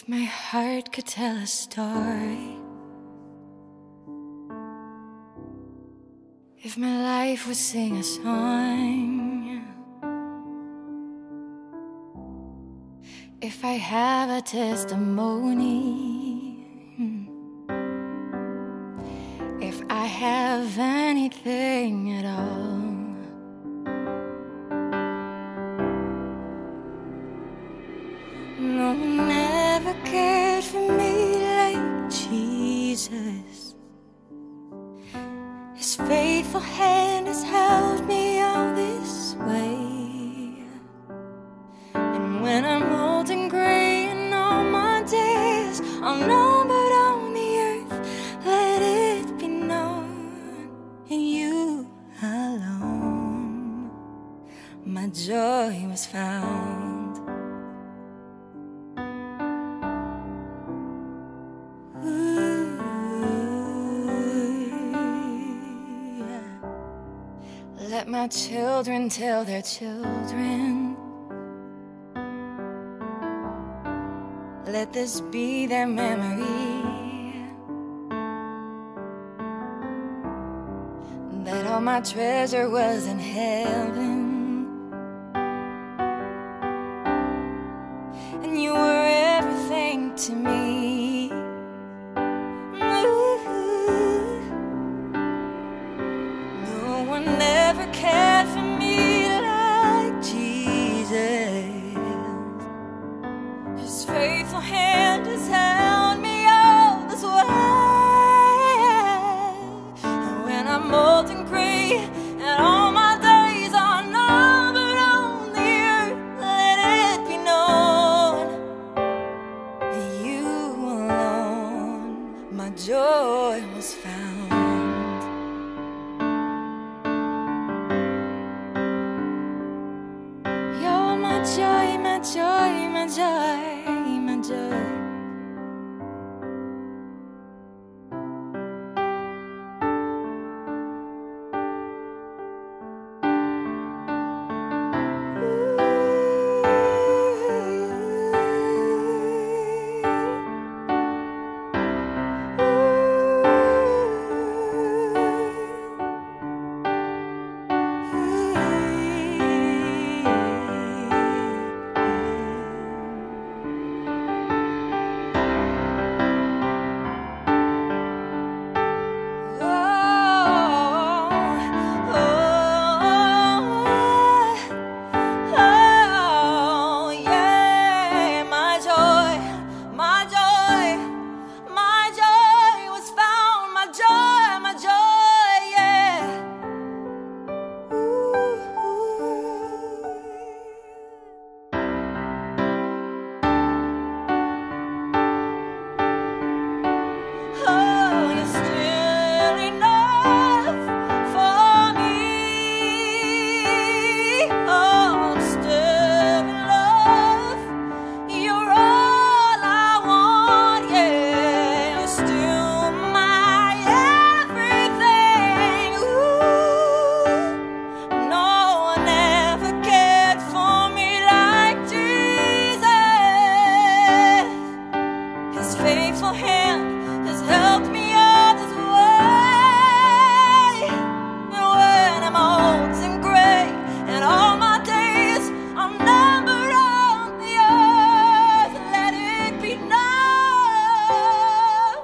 If my heart could tell a story, if my life would sing a song, if I have a testimony, if I have anything at all, no one ever cared for me like Jesus. His faithful hand has held me all this way. And when I'm old and gray and all my days are numbered on the earth, let it be known, in you alone my joy was found. Let my children tell their children, let this be their memory, that all my treasure was in heaven, and you were everything to me. Never cared for me like Jesus. His faithful hand has held me all this way. And when I'm old and gray and all my days are numbered on the earth, let it be known that you alone my joy was found. Joy, my joy, my joy, my joy.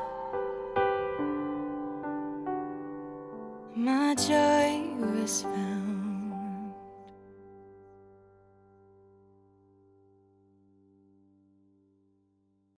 My joy was found.